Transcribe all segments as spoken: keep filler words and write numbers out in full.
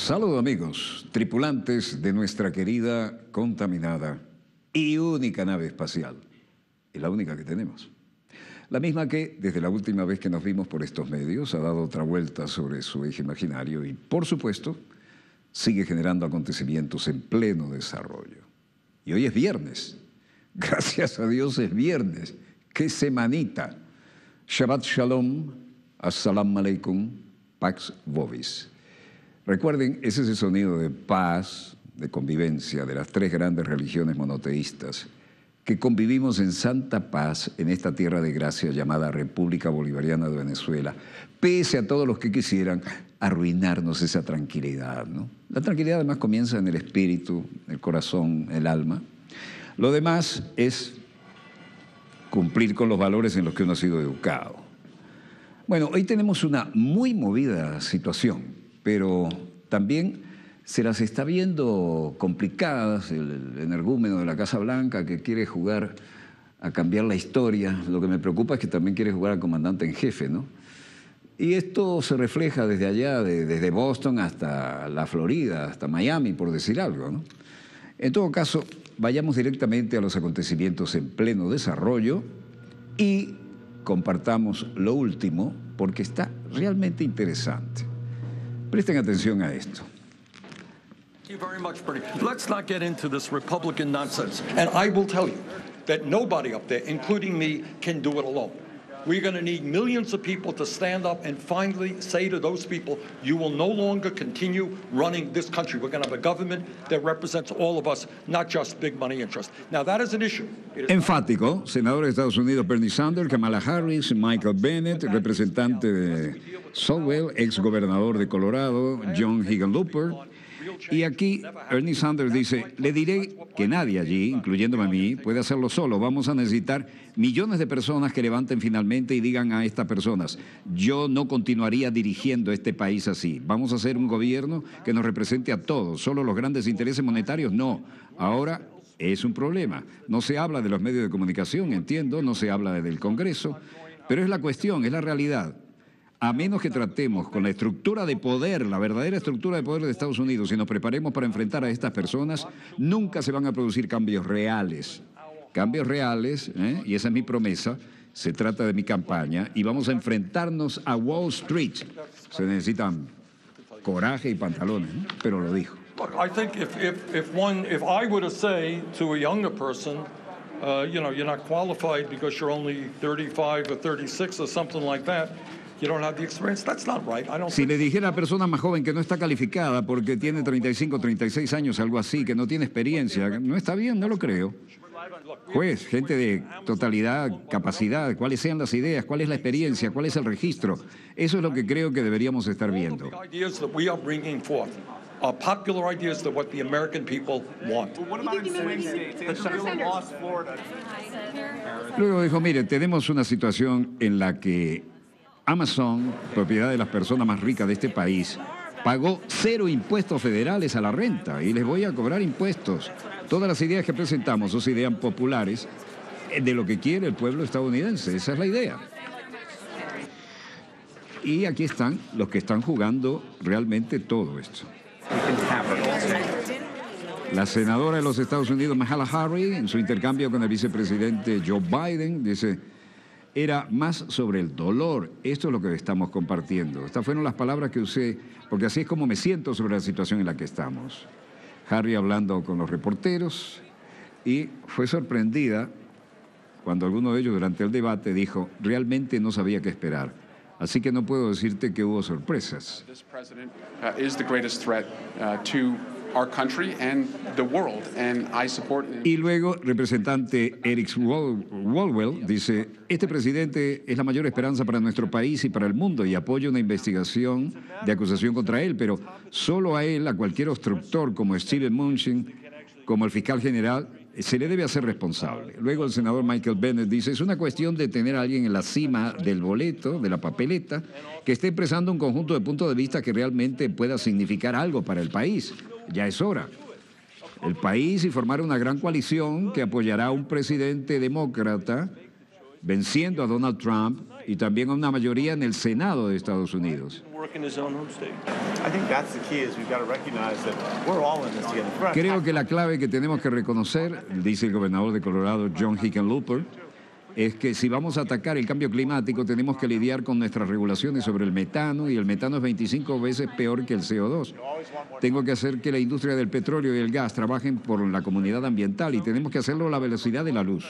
Saludos amigos, tripulantes de nuestra querida, contaminada y única nave espacial. Es la única que tenemos. La misma que, desde la última vez que nos vimos por estos medios, ha dado otra vuelta sobre su eje imaginario y, por supuesto, sigue generando acontecimientos en pleno desarrollo. Y hoy es viernes. Gracias a Dios es viernes. ¡Qué semanita! Shabbat Shalom, Assalamu Alaikum, Pax Vobis. Recuerden, ese es el sonido de paz, de convivencia, de las tres grandes religiones monoteístas que convivimos en santa paz en esta tierra de gracia llamada República Bolivariana de Venezuela, pese a todos los que quisieran arruinarnos esa tranquilidad, ¿no? La tranquilidad además comienza en el espíritu, el corazón, el alma. Lo demás es cumplir con los valores en los que uno ha sido educado. Bueno, hoy tenemos una muy movida situación, pero también se las está viendo complicadas. El, el energúmeno de la Casa Blanca que quiere jugar a cambiar la historia. Lo que me preocupa es que también quiere jugar al comandante en jefe, ¿no? Y esto se refleja desde allá, de, desde Boston hasta la Florida, hasta Miami, por decir algo, ¿no? En todo caso, vayamos directamente a los acontecimientos en pleno desarrollo y compartamos lo último, porque está realmente interesante. Presten atención a esto. Thank you very much, Bernie. Let's not get into this Republican nonsense. And I will tell you that nobody up there, including me, can do it alone. We're going to need millions of people to stand up and finally say to those people, you will no longer continue running this country. We're going to have a government that represents all of us, not just big money interests. Now, that is an issue. Enfático, senador de Estados Unidos Bernie Sanders, Kamala Harris, Michael Bennet, representante de Southwell, ex gobernador de Colorado, John Hickenlooper. Y aquí Bernie Sanders dice, le diré que nadie allí, incluyéndome a mí, puede hacerlo solo. Vamos a necesitar millones de personas que levanten finalmente y digan a estas personas, yo no continuaría dirigiendo este país así. Vamos a hacer un gobierno que nos represente a todos, solo los grandes intereses monetarios, no. Ahora es un problema. No se habla de los medios de comunicación, entiendo, no se habla del Congreso, pero es la cuestión, es la realidad. A menos que tratemos con la estructura de poder, la verdadera estructura de poder de Estados Unidos, y nos preparemos para enfrentar a estas personas, nunca se van a producir cambios reales. Cambios reales, ¿eh? Y esa es mi promesa, se trata de mi campaña, y vamos a enfrentarnos a Wall Street. Se necesitan coraje y pantalones, ¿no? Pero lo dijo. Look, I think if, if, if, one, if I were to say to a younger person, uh, you know, you're not qualified because you're only thirty-five or thirty-six or something like that, you don't have the experience. That's not right. I don't si le dijera a persona más joven que no está calificada porque tiene treinta y cinco, treinta y seis años, algo así, que no tiene experiencia, no está bien, no lo creo. Juez, gente de totalidad, capacidad, cuáles sean las ideas, cuál es la experiencia, cuál es el registro. Eso es lo que creo que deberíamos estar viendo. Are popular ideas that what the American people want. Luego dijo, mire, tenemos una situación en la que Amazon, propiedad de las personas más ricas de este país, pagó cero impuestos federales a la renta y les voy a cobrar impuestos. Todas las ideas que presentamos son ideas populares de lo que quiere el pueblo estadounidense. Esa es la idea. Y aquí están los que están jugando realmente todo esto. La senadora de los Estados Unidos, Kamala Harris, en su intercambio con el vicepresidente Joe Biden, dice, era más sobre el dolor. Esto es lo que estamos compartiendo. Estas fueron las palabras que usé, porque así es como me siento sobre la situación en la que estamos. Harris hablando con los reporteros y fue sorprendida cuando alguno de ellos durante el debate dijo, realmente no sabía qué esperar. Así que no puedo decirte que hubo sorpresas. Y luego, representante Eric Swalwell dice, este presidente es la mayor esperanza para nuestro país y para el mundo y apoya una investigación de acusación contra él, pero solo a él, a cualquier obstructor como Steven Mnuchin, como el fiscal general, se le debe hacer responsable. Luego el senador Michael Bennet dice, es una cuestión de tener a alguien en la cima del boleto, de la papeleta, que esté expresando un conjunto de puntos de vista que realmente pueda significar algo para el país. Ya es hora. El país y formar una gran coalición que apoyará a un presidente demócrata venciendo a Donald Trump y también a una mayoría en el Senado de Estados Unidos. Creo que la clave que tenemos que reconocer, dice el gobernador de Colorado, John Hickenlooper, es que si vamos a atacar el cambio climático tenemos que lidiar con nuestras regulaciones sobre el metano, y el metano es veinticinco veces peor que el C O dos. Tengo que hacer que la industria del petróleo y el gas trabajen por la comunidad ambiental y tenemos que hacerlo a la velocidad de la luz.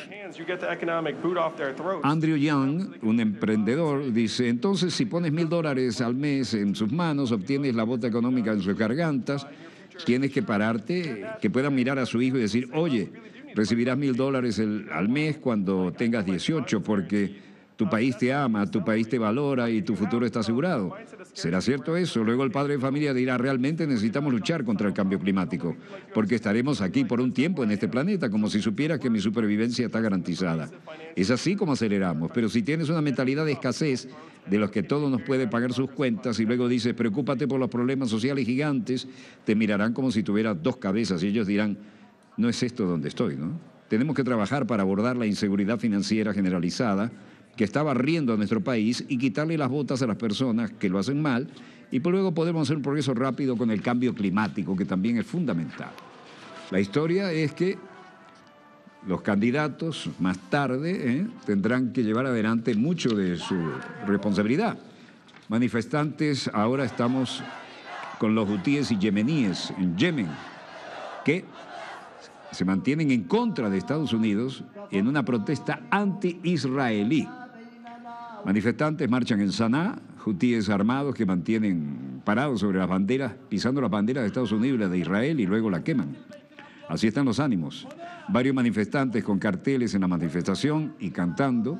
Andrew Young, un emprendedor, dice, entonces si pones mil dólares al mes en sus manos, obtienes la bota económica en sus gargantas, tienes que pararte, que puedan mirar a su hijo y decir, oye, recibirás mil dólares el, al mes cuando tengas dieciocho, porque tu país te ama, tu país te valora y tu futuro está asegurado. ¿Será cierto eso? Luego el padre de familia dirá, realmente necesitamos luchar contra el cambio climático, porque estaremos aquí por un tiempo en este planeta, como si supieras que mi supervivencia está garantizada. Es así como aceleramos, pero si tienes una mentalidad de escasez, de los que todo nos puede pagar sus cuentas, y luego dices, preocúpate por los problemas sociales gigantes, te mirarán como si tuvieras dos cabezas y ellos dirán, no es esto donde estoy, ¿no? Tenemos que trabajar para abordar la inseguridad financiera generalizada que está barriendo a nuestro país y quitarle las botas a las personas que lo hacen mal, y por luego podemos hacer un progreso rápido con el cambio climático, que también es fundamental. La historia es que los candidatos más tarde ¿eh? tendrán que llevar adelante mucho de su responsabilidad. Manifestantes, ahora estamos con los hutíes y yemeníes en Yemen, que se mantienen en contra de Estados Unidos en una protesta anti-israelí. Manifestantes marchan en Saná, hutíes armados que mantienen parados sobre las banderas, pisando las banderas de Estados Unidos y las de Israel, y luego la queman. Así están los ánimos. Varios manifestantes con carteles en la manifestación y cantando.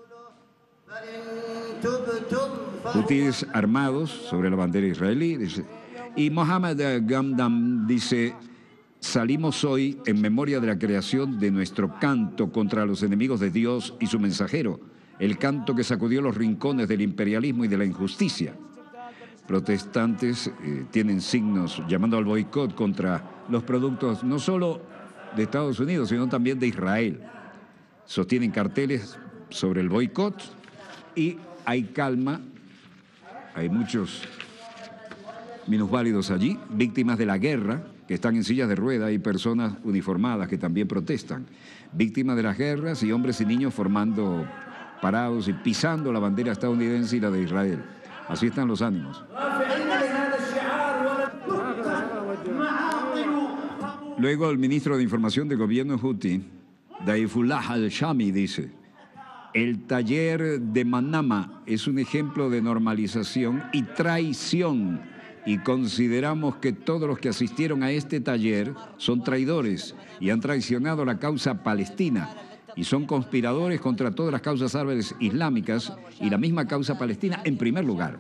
Hutíes armados sobre la bandera israelí. Dice. Y Mohammed Gamdam dice, salimos hoy en memoria de la creación de nuestro canto contra los enemigos de Dios y su mensajero, el canto que sacudió los rincones del imperialismo y de la injusticia. Protestantes eh, tienen signos llamando al boicot contra los productos no solo de Estados Unidos, sino también de Israel. Sostienen carteles sobre el boicot y hay calma. Hay muchos minusválidos allí, víctimas de la guerra, que están en sillas de ruedas, y personas uniformadas que también protestan. Víctimas de las guerras y hombres y niños formando parados y pisando la bandera estadounidense y la de Israel. Así están los ánimos. Luego el ministro de Información del gobierno Houthi, Daifullah al-Shami, dice, el taller de Manama es un ejemplo de normalización y traición, y consideramos que todos los que asistieron a este taller son traidores y han traicionado la causa palestina y son conspiradores contra todas las causas árabes islámicas y la misma causa palestina en primer lugar.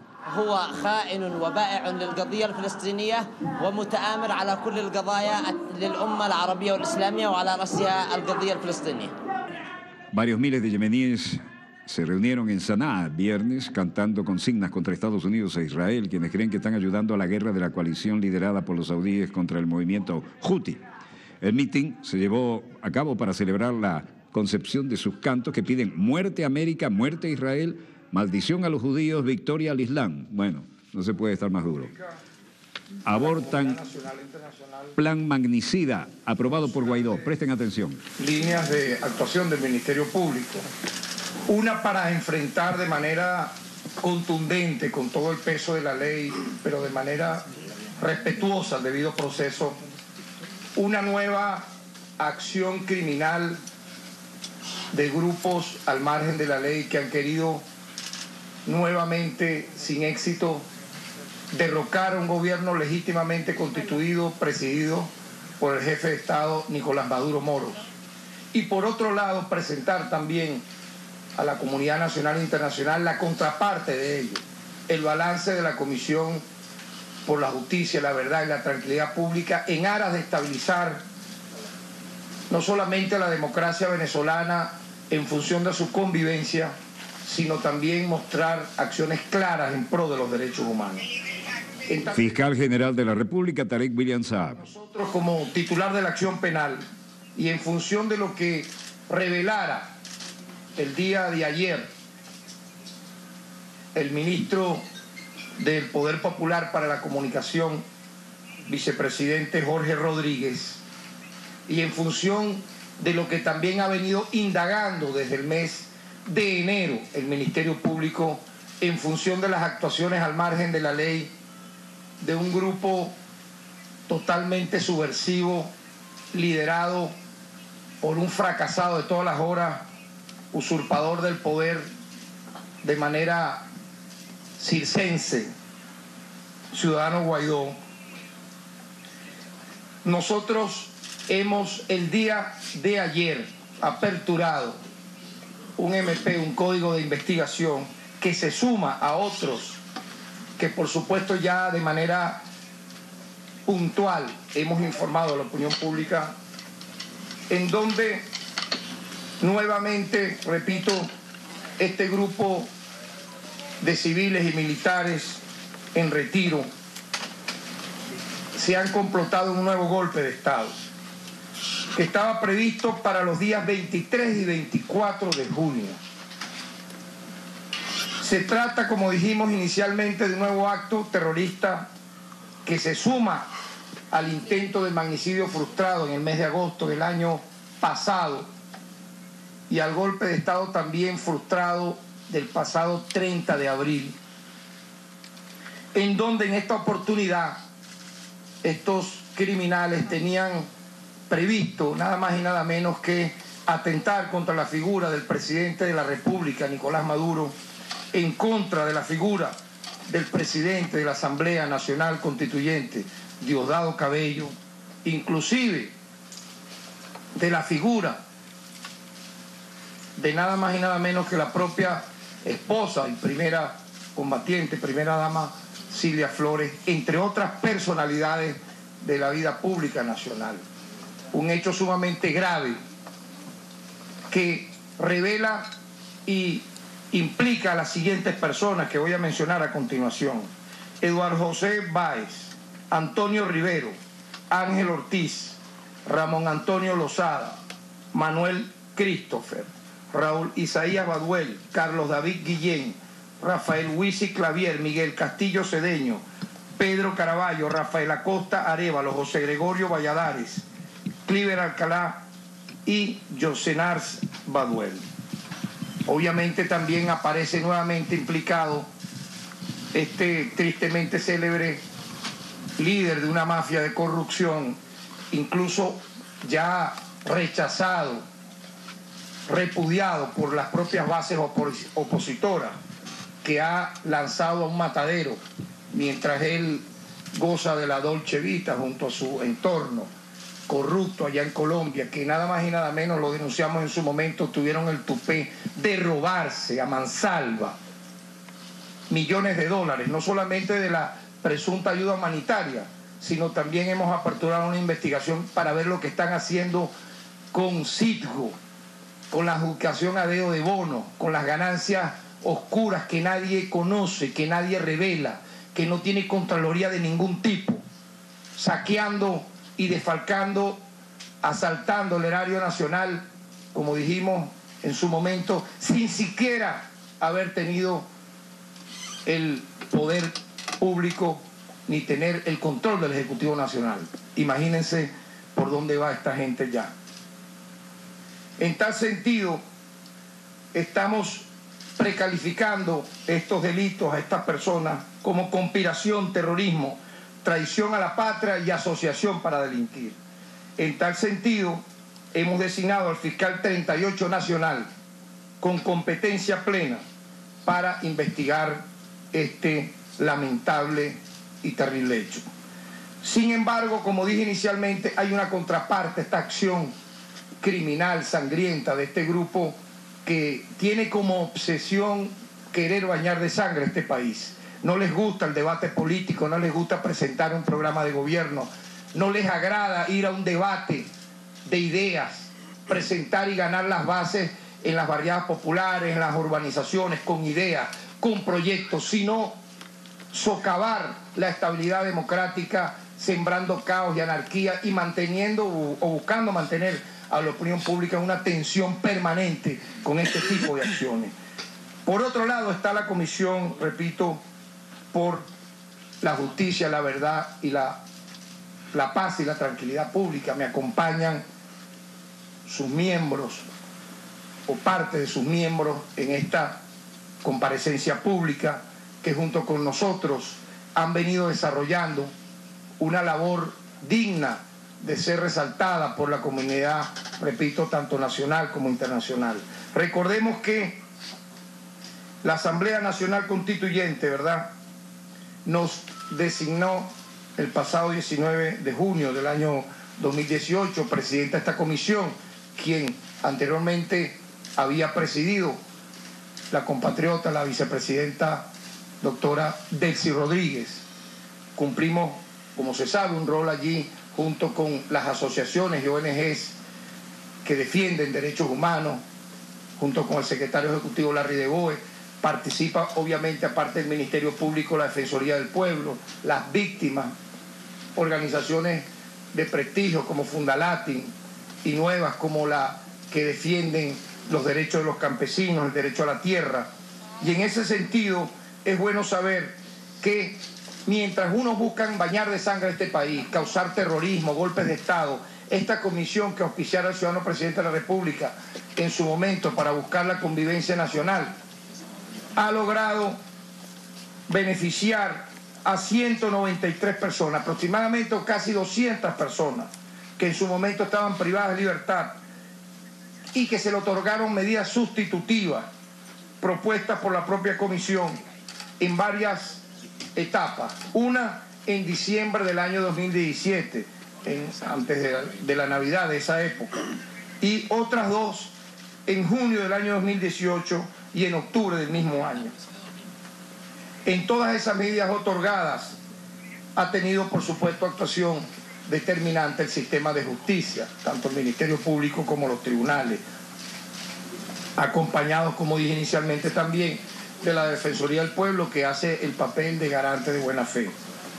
Varios miles de yemeníes se reunieron en Saná viernes cantando consignas contra Estados Unidos e Israel, quienes creen que están ayudando a la guerra de la coalición liderada por los saudíes contra el movimiento Houthi. El mitin se llevó a cabo para celebrar la concepción de sus cantos que piden muerte a América, muerte a Israel, maldición a los judíos, victoria al Islam. Bueno, no se puede estar más duro. Abortan plan magnicida aprobado por Guaidó. Presten atención. Líneas de actuación del Ministerio Público. Una para enfrentar de manera contundente, con todo el peso de la ley, pero de manera respetuosa al debido proceso, una nueva acción criminal de grupos al margen de la ley que han querido nuevamente, sin éxito, derrocar a un gobierno legítimamente constituido, presidido por el jefe de Estado Nicolás Maduro Moros. Y por otro lado, presentar también a la comunidad nacional e internacional la contraparte de ello, el balance de la Comisión por la Justicia, la Verdad y la Tranquilidad Pública en aras de estabilizar no solamente a la democracia venezolana en función de su convivencia, sino también mostrar acciones claras en pro de los derechos humanos. Fiscal General de la República, Tarek William Saab. Nosotros, como titular de la acción penal, y en función de lo que revelara el día de ayer, el ministro del Poder Popular para la Comunicación, vicepresidente Jorge Rodríguez, y en función de lo que también ha venido indagando desde el mes de enero el Ministerio Público en función de las actuaciones al margen de la ley de un grupo totalmente subversivo, liderado por un fracasado de todas las horas, usurpador del poder de manera circense, Ciudadano Guaidó. Nosotros hemos el día de ayer aperturado un M P, un código de investigación que se suma a otros que por supuesto ya de manera puntual hemos informado a la opinión pública, en donde nuevamente, repito, este grupo de civiles y militares en retiro se han complotado un nuevo golpe de Estado que estaba previsto para los días veintitrés y veinticuatro de junio. Se trata, como dijimos inicialmente, de un nuevo acto terrorista que se suma al intento de magnicidio frustrado en el mes de agosto del año pasado y al golpe de Estado también frustrado del pasado treinta de abril, en donde en esta oportunidad estos criminales tenían previsto nada más y nada menos que atentar contra la figura del presidente de la República, Nicolás Maduro, en contra de la figura del presidente de la Asamblea Nacional Constituyente, Diosdado Cabello, inclusive de la figura de nada más y nada menos que la propia esposa y primera combatiente, primera dama Cilia Flores, entre otras personalidades de la vida pública nacional. Un hecho sumamente grave que revela y implica a las siguientes personas que voy a mencionar a continuación: Eduardo José Báez, Antonio Rivero, Ángel Ortiz, Ramón Antonio Lozada, Manuel Christopher, Raúl Isaías Baduel, Carlos David Guillén, Rafael Huisi Clavier, Miguel Castillo Cedeño, Pedro Caraballo, Rafael Acosta Arévalo, José Gregorio Valladares, Cliver Alcalá y Josenars Baduel. Obviamente también aparece nuevamente implicado este tristemente célebre líder de una mafia de corrupción, incluso ya rechazado, repudiado por las propias bases opos opositoras, que ha lanzado a un matadero mientras él goza de la dolce vita junto a su entorno corrupto allá en Colombia, que nada más y nada menos, lo denunciamos en su momento, tuvieron el tupé de robarse a mansalva millones de dólares, no solamente de la presunta ayuda humanitaria, sino también hemos aperturado una investigación para ver lo que están haciendo con Citgo, con la adjudicación a dedo de bonos, con las ganancias oscuras que nadie conoce, que nadie revela, que no tiene contraloría de ningún tipo, saqueando y desfalcando, asaltando el erario nacional, como dijimos en su momento, sin siquiera haber tenido el poder público ni tener el control del Ejecutivo Nacional. Imagínense por dónde va esta gente ya. En tal sentido, estamos precalificando estos delitos a estas personas como conspiración, terrorismo, traición a la patria y asociación para delinquir. En tal sentido, hemos designado al fiscal treinta y ocho nacional con competencia plena para investigar este lamentable y terrible hecho. Sin embargo, como dije inicialmente, hay una contraparte a esta acción criminal, sangrienta de este grupo que tiene como obsesión querer bañar de sangre a este país. No les gusta el debate político, no les gusta presentar un programa de gobierno, no les agrada ir a un debate de ideas, presentar y ganar las bases en las barriadas populares, en las urbanizaciones, con ideas, con proyectos, sino socavar la estabilidad democrática, sembrando caos y anarquía y manteniendo o buscando mantener a la opinión pública una tensión permanente con este tipo de acciones. Por otro lado está la Comisión, repito, por la justicia, la verdad y la, la paz y la tranquilidad pública. Me acompañan sus miembros o parte de sus miembros en esta comparecencia pública que junto con nosotros han venido desarrollando una labor digna de ser resaltada por la comunidad, repito, tanto nacional como internacional. Recordemos que la Asamblea Nacional Constituyente, ¿verdad?, nos designó el pasado diecinueve de junio del año dos mil dieciocho presidenta de esta comisión, quien anteriormente había presidido la compatriota, la vicepresidenta doctora Delcy Rodríguez. Cumplimos, como se sabe, un rol allí junto con las asociaciones y O N Ges que defienden derechos humanos, junto con el secretario ejecutivo Larry de Boe. Participa obviamente, aparte del Ministerio Público, la Defensoría del Pueblo, las víctimas, organizaciones de prestigio como Fundalatin y nuevas como la que defienden los derechos de los campesinos, el derecho a la tierra. Y en ese sentido es bueno saber que mientras unos buscan bañar de sangre a este país, causar terrorismo, golpes de Estado, esta comisión que auspiciara al ciudadano presidente de la República en su momento para buscar la convivencia nacional, ha logrado beneficiar a ciento noventa y tres personas, aproximadamente casi doscientas personas, que en su momento estaban privadas de libertad y que se le otorgaron medidas sustitutivas propuestas por la propia comisión en varias etapas. Una en diciembre del año dos mil diecisiete, en, antes de la, de la Navidad de esa época, y otras dos en junio del año dos mil dieciocho y en octubre del mismo año. En todas esas medidas otorgadas ha tenido, por supuesto, actuación determinante el sistema de justicia, tanto el Ministerio Público como los tribunales, acompañados, como dije inicialmente, también de la Defensoría del Pueblo, que hace el papel de garante de buena fe.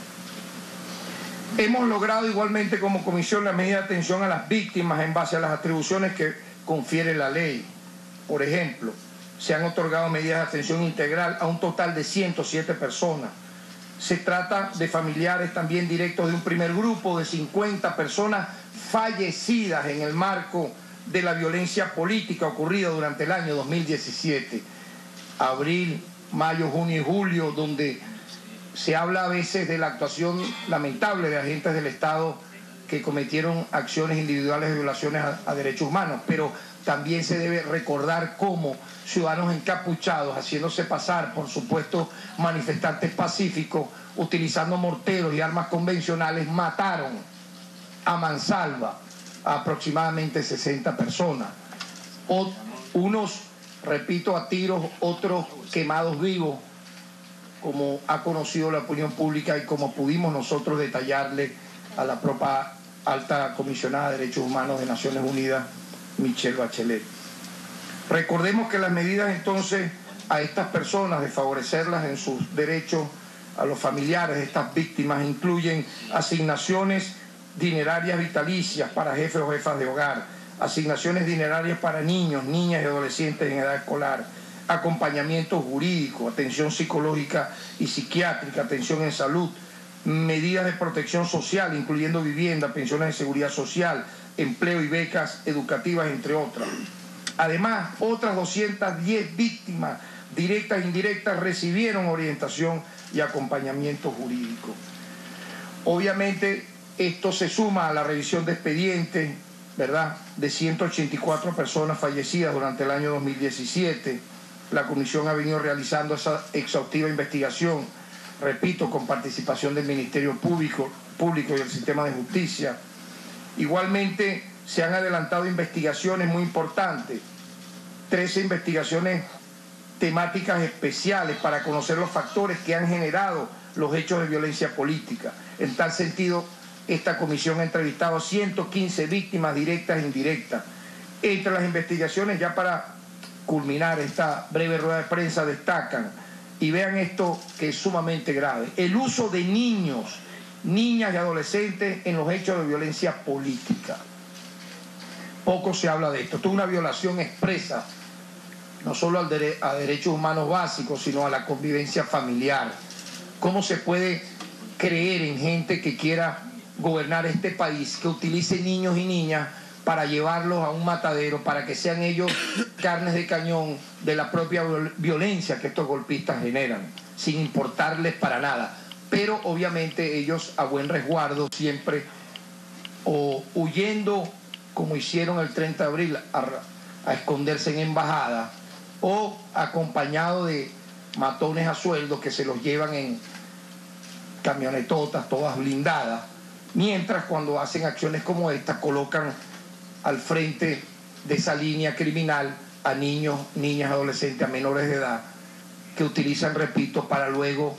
Hemos logrado igualmente como comisión la medida de atención a las víctimas en base a las atribuciones que confiere la ley. Por ejemplo, se han otorgado medidas de atención integral a un total de ciento siete personas. Se trata de familiares también directos de un primer grupo de cincuenta personas fallecidas en el marco de la violencia política ocurrida durante el año dos mil diecisiete. Abril, mayo, junio y julio, donde se habla a veces de la actuación lamentable de agentes del Estado que cometieron acciones individuales de violaciones a, a derechos humanos, pero también se debe recordar cómo ciudadanos encapuchados, haciéndose pasar por supuestos manifestantes pacíficos, utilizando morteros y armas convencionales, mataron a mansalva a aproximadamente sesenta personas. O, unos, repito, a tiros, otros quemados vivos, como ha conocido la opinión pública y como pudimos nosotros detallarle a la propia alta comisionada de Derechos Humanos de Naciones Unidas, Michelle Bachelet. Recordemos que las medidas entonces a estas personas de favorecerlas en sus derechos a los familiares de estas víctimas incluyen asignaciones dinerarias vitalicias para jefes o jefas de hogar, asignaciones dinerarias para niños, niñas y adolescentes en edad escolar, acompañamiento jurídico, atención psicológica y psiquiátrica, atención en salud, medidas de protección social, incluyendo vivienda, pensiones de seguridad social, empleo y becas educativas, entre otras. Además, otras doscientas diez víctimas directas e indirectas recibieron orientación y acompañamiento jurídico. Obviamente, esto se suma a la revisión de expedientes, ¿verdad?, de ciento ochenta y cuatro personas fallecidas durante el año dos mil diecisiete. La comisión ha venido realizando esa exhaustiva investigación, repito, con participación del Ministerio Público, Público y el Sistema de Justicia. Igualmente se han adelantado investigaciones muy importantes, trece investigaciones temáticas especiales para conocer los factores que han generado los hechos de violencia política. En tal sentido, esta comisión ha entrevistado a ciento quince víctimas directas e indirectas. Entre las investigaciones, ya para culminar esta breve rueda de prensa, destacan, y vean esto que es sumamente grave, el uso de niños, niñas y adolescentes en los hechos de violencia política. poco se habla de esto. Esto es una violación expresa, no solo al dere- a derechos humanos básicos, sino a la convivencia familiar. ¿Cómo se puede creer en gente que quiera gobernar este país, que utilice niños y niñas para llevarlos a un matadero, para que sean ellos carnes de cañón de la propia violencia que estos golpistas generan, sin importarles para nada? Pero obviamente ellos a buen resguardo siempre, o huyendo como hicieron el treinta de abril a, a esconderse en embajada, o acompañado de matones a sueldo que se los llevan en camionetotas todas blindadas, mientras cuando hacen acciones como esta colocan al frente de esa línea criminal a niños, niñas, adolescentes, a menores de edad, que utilizan, repito, para luego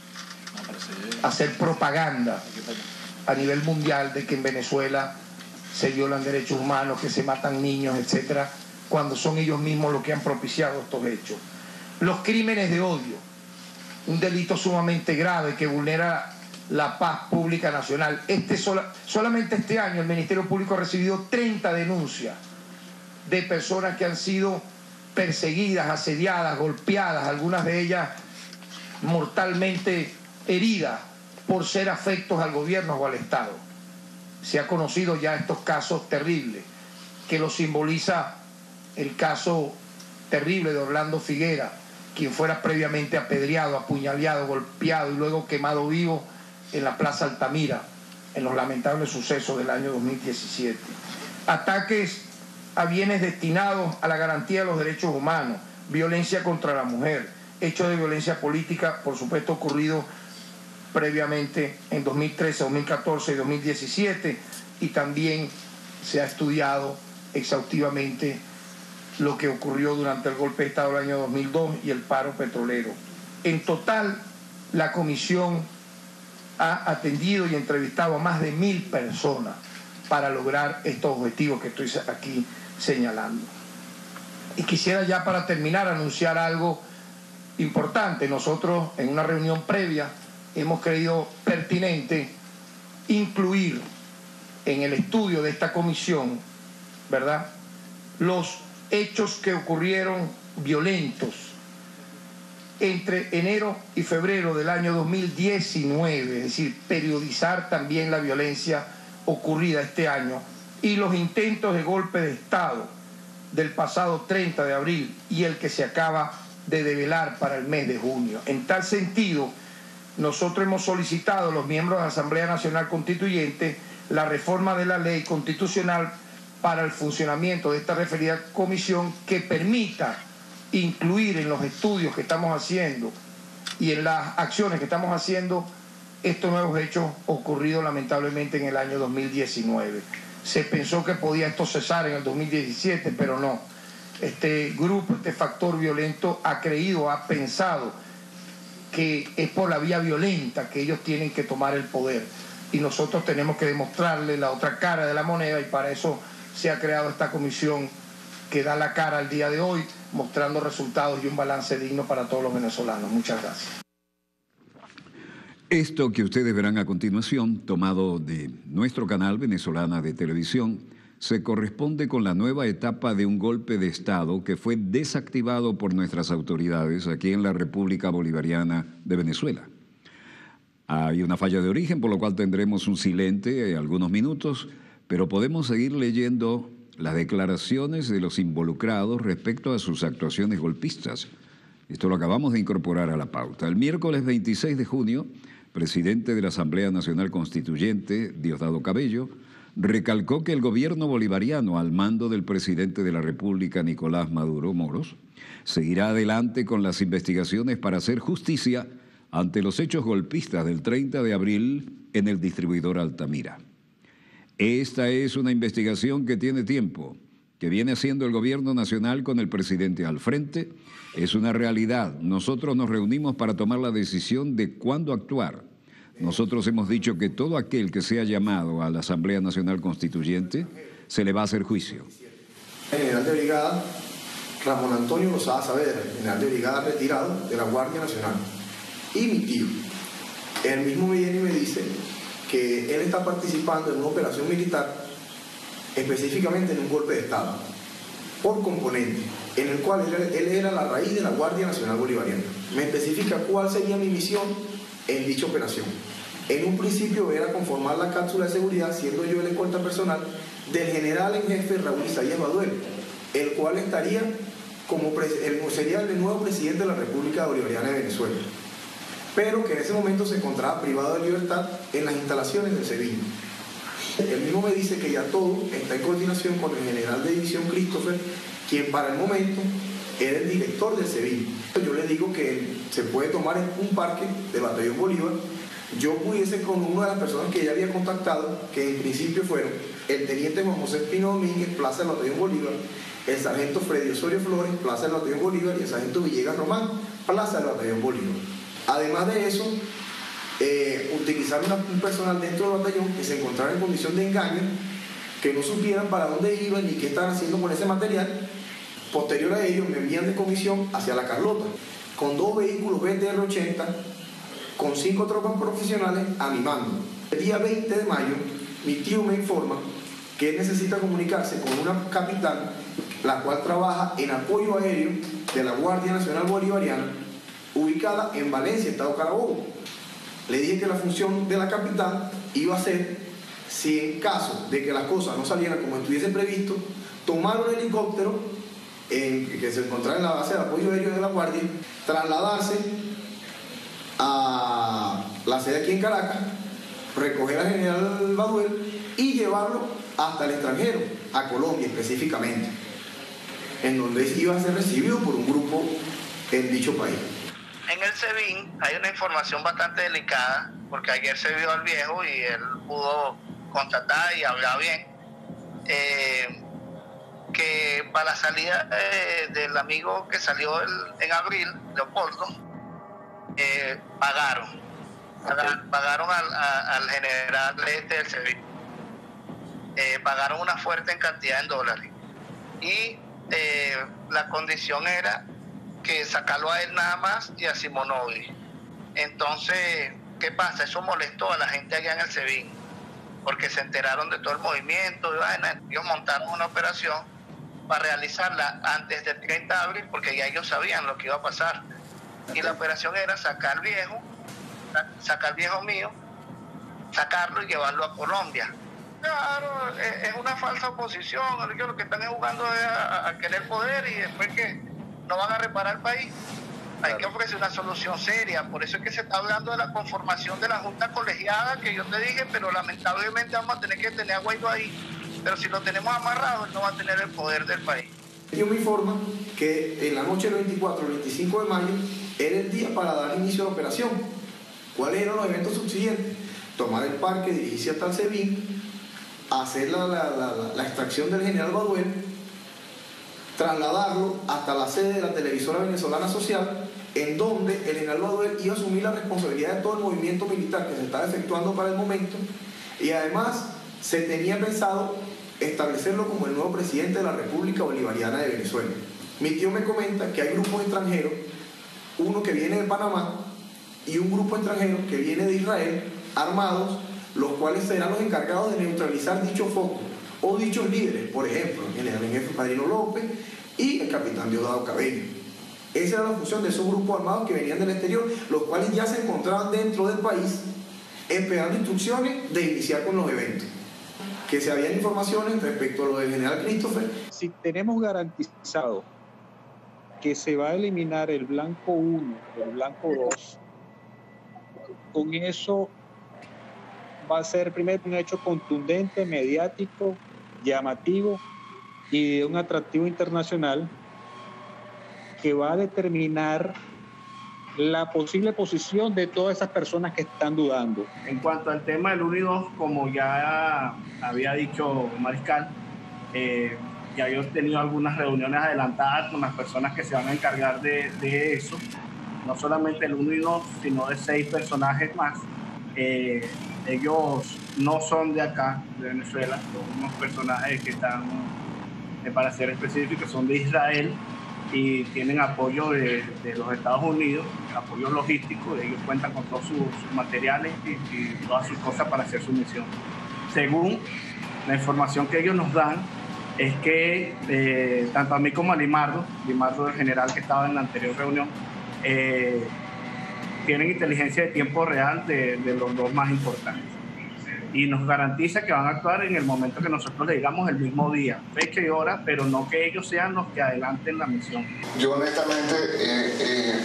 hacer propaganda a nivel mundial de que en Venezuela se violan derechos humanos, que se matan niños, etcétera, cuando son ellos mismos los que han propiciado estos hechos. Los crímenes de odio, un delito sumamente grave que vulnera la paz pública nacional. Este sola, solamente este año el Ministerio Público ha recibido treinta denuncias de personas que han sido perseguidas, asediadas, golpeadas, algunas de ellas mortalmente heridas por ser afectos al gobierno o al Estado. Se ha conocido ya estos casos terribles, que lo simboliza el caso terrible de Orlando Figuera, quien fuera previamente apedreado, apuñaleado, golpeado y luego quemado vivo en la Plaza Altamira, en los lamentables sucesos del año dos mil diecisiete. Ataques a bienes destinados a la garantía de los derechos humanos, violencia contra la mujer, hechos de violencia política, por supuesto, ocurridos previamente en dos mil trece, dos mil catorce y dos mil diecisiete, y también se ha estudiado exhaustivamente lo que ocurrió durante el golpe de Estado del año dos mil dos y el paro petrolero. En total, la comisión ha atendido y entrevistado a más de mil personas para lograr estos objetivos que estoy aquí señalando. Y quisiera ya para terminar anunciar algo importante. Nosotros en una reunión previa hemos creído pertinente incluir en el estudio de esta comisión, ¿verdad?, los hechos que ocurrieron violentos entre enero y febrero del año dos mil diecinueve, es decir, periodizar también la violencia ocurrida este año y los intentos de golpe de Estado del pasado treinta de abril y el que se acaba de develar para el mes de junio. En tal sentido, nosotros hemos solicitado a los miembros de la Asamblea Nacional Constituyente la reforma de la ley constitucional para el funcionamiento de esta referida comisión, que permita incluir en los estudios que estamos haciendo y en las acciones que estamos haciendo estos nuevos hechos ocurridos lamentablemente en el año dos mil diecinueve. Se pensó que podía esto cesar en el dos mil diecisiete, pero no. Este grupo, este factor violento ha creído, ha pensado que es por la vía violenta que ellos tienen que tomar el poder, y nosotros tenemos que demostrarle la otra cara de la moneda, y para eso se ha creado esta comisión que da la cara al día de hoy, mostrando resultados y un balance digno para todos los venezolanos. Muchas gracias. Esto que ustedes verán a continuación, tomado de nuestro canal Venezolana de Televisión, se corresponde con la nueva etapa de un golpe de Estado que fue desactivado por nuestras autoridades aquí en la República Bolivariana de Venezuela. Hay una falla de origen, por lo cual tendremos un silente algunos minutos, pero podemos seguir leyendo las declaraciones de los involucrados respecto a sus actuaciones golpistas. Esto lo acabamos de incorporar a la pauta. El miércoles veintiséis de junio, presidente de la Asamblea Nacional Constituyente, Diosdado Cabello, recalcó que el gobierno bolivariano, al mando del presidente de la República, Nicolás Maduro Moros, seguirá adelante con las investigaciones para hacer justicia ante los hechos golpistas del treinta de abril en el distribuidor Altamira. Esta es una investigación que tiene tiempo, que viene haciendo el gobierno nacional con el presidente al frente. Es una realidad. Nosotros nos reunimos para tomar la decisión de cuándo actuar. Nosotros hemos dicho que todo aquel que sea llamado a la Asamblea Nacional Constituyente se le va a hacer juicio. El general de brigada Ramón Antonio Lozada Saavedra, general de brigada retirado de la Guardia Nacional, y mi tío. Él mismo me viene y me dice que él está participando en una operación militar específicamente en un golpe de Estado, por componente, en el cual él, él era la raíz de la Guardia Nacional Bolivariana. Me especifica cuál sería mi misión en dicha operación. En un principio era conformar la cápsula de seguridad, siendo yo el escolta personal del general en jefe Raúl Isaías Baduel, el cual estaría como el, sería el nuevo presidente de la República Bolivariana de Venezuela, pero que en ese momento se encontraba privado de libertad en las instalaciones del SEBIN. Él mismo me dice que ya todo está en coordinación con el general de división Christopher, quien para el momento era el director del SEBIN. Yo le digo que se puede tomar en un parque del Batallón Bolívar. Yo pudiese con una de las personas que ella había contactado, que en principio fueron el teniente Juan José Espino Domínguez, plaza del Batallón Bolívar, el sargento Freddy Osorio Flores, plaza del Batallón Bolívar, y el sargento Villegas Román, plaza del Batallón Bolívar. Además de eso, eh, utilizar una, un personal dentro del batallón que se encontrara en condición de engaño, que no supieran para dónde iban ni qué estaban haciendo con ese material. Posterior a ello, me envían de comisión hacia La Carlota, con dos vehículos B T R ochenta, con cinco tropas profesionales a mi mando. El día veinte de mayo, mi tío me informa que él necesita comunicarse con una capitán, la cual trabaja en apoyo aéreo de la Guardia Nacional Bolivariana, ubicada en Valencia, Estado Carabobo. Le dije que la función de la capitán iba a ser, si en caso de que las cosas no salieran como estuviese previsto, tomar un helicóptero en, que se encontraba en la base de apoyo aéreo de la Guardia, trasladarse a la sede aquí en Caracas, recoger al general Baduel y llevarlo hasta el extranjero, a Colombia específicamente, en donde iba a ser recibido por un grupo en dicho país. En el SEBIN hay una información bastante delicada, porque ayer se vio al viejo y él pudo constatar y hablar bien, eh, que para la salida eh, del amigo que salió el, en abril, Leopoldo, eh, pagaron, pagaron, pagaron al, a, al general este del SEBIN, eh, pagaron una fuerte cantidad en dólares, y eh, la condición era que sacarlo a él nada más y a Simonovic. Entonces, ¿qué pasa? Eso molestó a la gente allá en el SEBIN, porque se enteraron de todo el movimiento y vaina. Ellos montaron una operación para realizarla antes del treinta de abril, porque ya ellos sabían lo que iba a pasar. Y la operación era sacar al viejo, sacar al viejo mío, sacarlo y llevarlo a Colombia. Claro, es una falsa oposición. Ellos lo que están es jugando a, a querer poder, y después que no van a reparar el país. Hay que ofrecer una solución seria. Por eso es que se está hablando de la conformación de la Junta Colegiada, que yo te dije, pero lamentablemente vamos a tener que tener a Guaidó ahí. Pero si lo tenemos amarrado, él no va a tener el poder del país. Yo me informa que en la noche del veinticuatro al veinticinco de mayo era el día para dar inicio a la operación. ¿Cuáles eran los eventos subsiguientes? Tomar el parque, dirigirse hasta el SEBIN, hacer la, la, la, la extracción del general Baduel, trasladarlo hasta la sede de la televisora venezolana social, en donde el general Baduel iba a asumir la responsabilidad de todo el movimiento militar que se estaba efectuando para el momento, y además se tenía pensado establecerlo como el nuevo presidente de la República Bolivariana de Venezuela. Mi tío me comenta que hay grupos extranjeros, uno que viene de Panamá y un grupo extranjero que viene de Israel, armados, los cuales serán los encargados de neutralizar dicho foco o dichos líderes, por ejemplo, el general en jefe Padrino López y el capitán Diosdado Cabello. Esa era la función de esos grupos armados que venían del exterior, los cuales ya se encontraban dentro del país esperando instrucciones de iniciar con los eventos. Que se habían informaciones respecto a lo del general Christopher. Si tenemos garantizado que se va a eliminar el blanco uno, el blanco dos, con eso va a ser primero un hecho contundente, mediático, llamativo y de un atractivo internacional que va a determinar la posible posición de todas esas personas que están dudando. En cuanto al tema del uno y dos, como ya había dicho Mariscal, eh, ya yo he tenido algunas reuniones adelantadas con las personas que se van a encargar de, de eso, no solamente el uno y dos, sino de seis personajes más. Eh, ellos no son de acá, de Venezuela, son unos personajes que están, eh, para ser específicos, son de Israel y tienen apoyo de, de los Estados Unidos, apoyo logístico. Ellos cuentan con todos sus, sus materiales y, y todas sus cosas para hacer su misión. Según la información que ellos nos dan es que eh, tanto a mí como a Limardo, Limardo el general que estaba en la anterior reunión, eh, tienen inteligencia de tiempo real de, de los dos más importantes. Y nos garantiza que van a actuar en el momento que nosotros le digamos el mismo día, fecha y hora, pero no que ellos sean los que adelanten la misión. Yo honestamente eh, eh,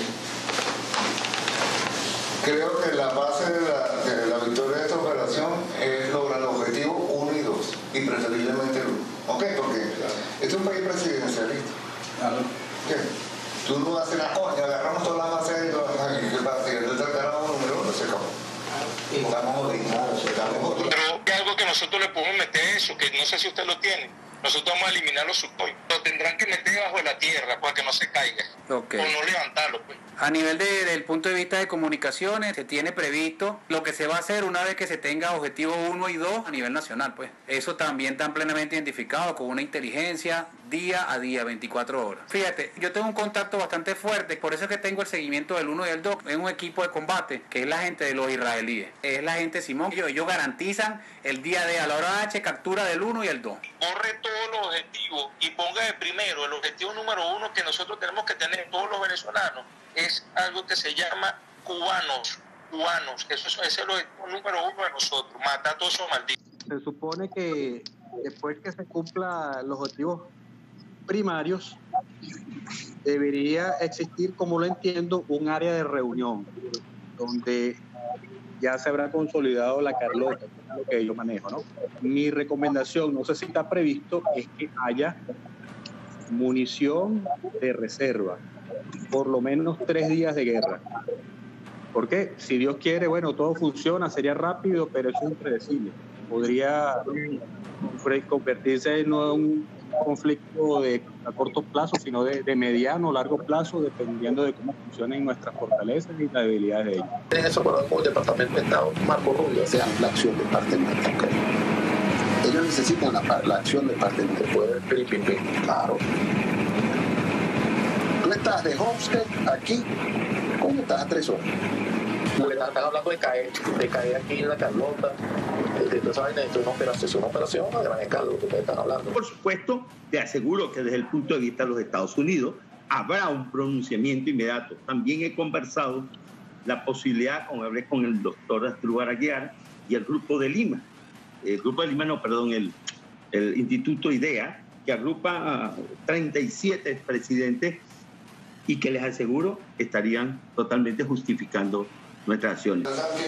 creo que la base de la, de la victoria de esta operación es lograr el objetivo uno y dos, y preferiblemente el uno. ¿Ok? Porque este es un país presidencialista. Claro. ¿Qué? Tú no haces la coña, agarramos todas las bases y ¿qué pasa? Si el cargamos número uno, se acabó. Y estamos jodidos, estamos jodidos. Pero que algo que nosotros le podemos meter eso, que no sé si usted lo tiene. Nosotros vamos a eliminar los subcoins. Lo tendrán que meter debajo de la tierra para que no se caiga. Okay. O no levantarlo, pues. A nivel de, del punto de vista de comunicaciones, se tiene previsto lo que se va a hacer una vez que se tenga objetivo uno y dos a nivel nacional, pues. Eso también está plenamente identificado con una inteligencia día a día, veinticuatro horas. Fíjate, yo tengo un contacto bastante fuerte, por eso es que tengo el seguimiento del uno y del dos. Es un equipo de combate, que es la gente de los israelíes. Es la gente Simón. Ellos, ellos garantizan el día de a la hora H captura del uno y el dos. Borre todos los objetivos y ponga de primero el objetivo número uno que nosotros tenemos que tener todos los venezolanos. Es algo que se llama cubanos, cubanos. Eso es, ese es el objetivo número uno de nosotros, matar a todos esos malditos. Se supone que después que se cumpla los objetivos primarios, debería existir, como lo entiendo, un área de reunión donde ya se habrá consolidado la Carlota, que es lo que yo manejo, ¿no? Mi recomendación, no sé si está previsto, es que haya munición de reserva, por lo menos tres días de guerra. Porque si Dios quiere, bueno, todo funciona, sería rápido, pero eso es impredecible. Podría convertirse en no un conflicto de a corto plazo, sino de, de mediano o largo plazo, dependiendo de cómo funcionen nuestras fortalezas y las debilidades de ellos. En eso, con el Departamento de Estado, Marco Rubio, o sea, la acción de parte nuestra. Ellos necesitan la, la acción de parte nuestra. Claro. Tú estás de Homestead aquí, ¿cómo estás a tres horas? Porque están hablando de caer, de caer aquí en la Carlota. Entonces, es una operación, es una operación a gran escala, lo que ustedes están hablando. Por supuesto, te aseguro que desde el punto de vista de los Estados Unidos habrá un pronunciamiento inmediato. También he conversado la posibilidad, como hablé con el doctor Asdrúbal Aguiar y el Grupo de Lima. El Grupo de Lima, no, perdón, el, el Instituto IDEA, que agrupa a treinta y siete presidentes y que les aseguro estarían totalmente justificando nuestras acciones.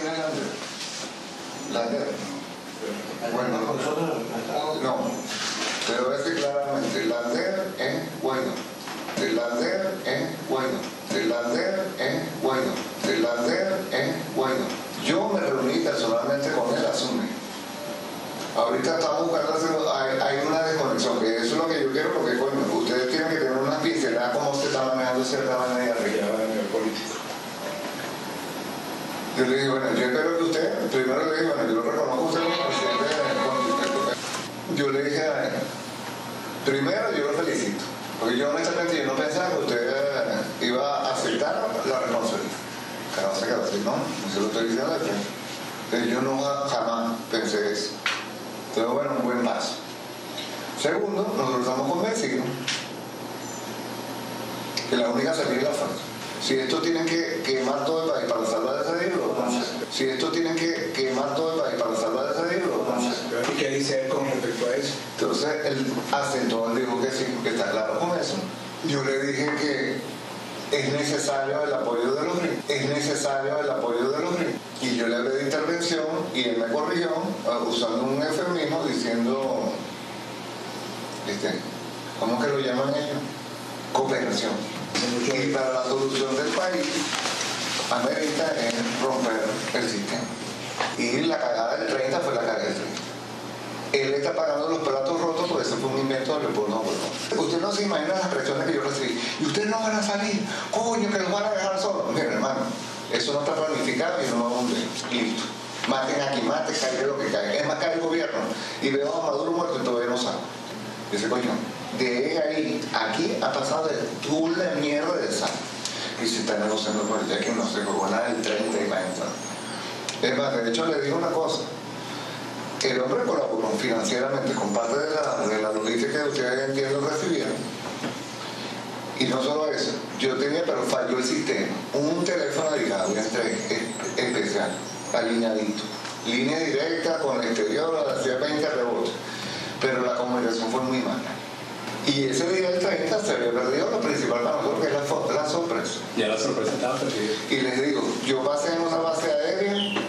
La D E R. Bueno, no, te lo voy a decir claramente. La D E R es bueno. De la D E R es bueno. De la D E R es bueno. De la D E R es bueno. Yo me reuní personalmente con él, asume. Ahorita estamos buscando hacer, hay, hay una desconexión, que eso es lo que yo quiero, porque coño, ustedes tienen que tener una pincelada cómo se está manejando cierta manera arriba a nivel político. Yo le dije, bueno, yo espero que usted, primero le dije, bueno, yo lo reconozco a usted como presidente de... Yo le dije a él, primero yo lo felicito, porque yo honestamente yo no pensaba que usted iba a aceptar la responsabilidad. Claro, se quedó así, ¿no? Eso lo estoy diciendo de frente. Entonces yo no jamás pensé eso. Entonces, bueno, un buen paso. Segundo, nosotros estamos convencidos que la única salida es la fuerza. Si esto tienen que quemar todo el país para salvar ese libro, lo vamos a hacer. Si esto tienen que quemar todo el país para salvar ese libro, lo vamos a hacer. ¿Y qué dice él con respecto a eso? Entonces, él acentó, él dijo que sí, que está claro con eso. Yo le dije que es necesario el apoyo de los gringos, es necesario el apoyo de los gringos. Y yo le hablé de intervención y él me corrigió uh, usando un eufemismo diciendo, este, ¿cómo que lo llaman ellos? Cooperación. Y para la solución del país, amerita es romper el sistema. Y la cagada del treinta fue la cagada del treinta. Él está pagando los platos rotos porque eso fue un invento del pueblo. Usted no se imagina las presiones que yo recibí. Y ustedes no van a salir, coño, que los van a dejar solos. Miren, hermano, eso no está planificado y no va a hundir. Listo. Maten aquí, maten, caiga lo que caiga. Es más, cae el gobierno. Y veo a Maduro muerto y todavía no sabe. Dice, coño, de ahí, aquí ha pasado de tú de mierda de sal. Y se está negociando por el día que no se jugó nada del treinta y cuarenta. Es más, de hecho le digo una cosa. El hombre colaboró financieramente con parte de la, de la logística que ustedes entiendo recibieron. Y no solo eso, yo tenía, pero falló el sistema. Un teléfono ligado entre especial, alineadito. Línea directa con el exterior, hacía veinte rebotes. Pero la comunicación fue muy mala. Y ese día del treinta se había perdido lo principal para nosotros, que es la, la sorpresa. Ya la sorpresa estaba perdida. Y les digo, yo pasé en una base aérea.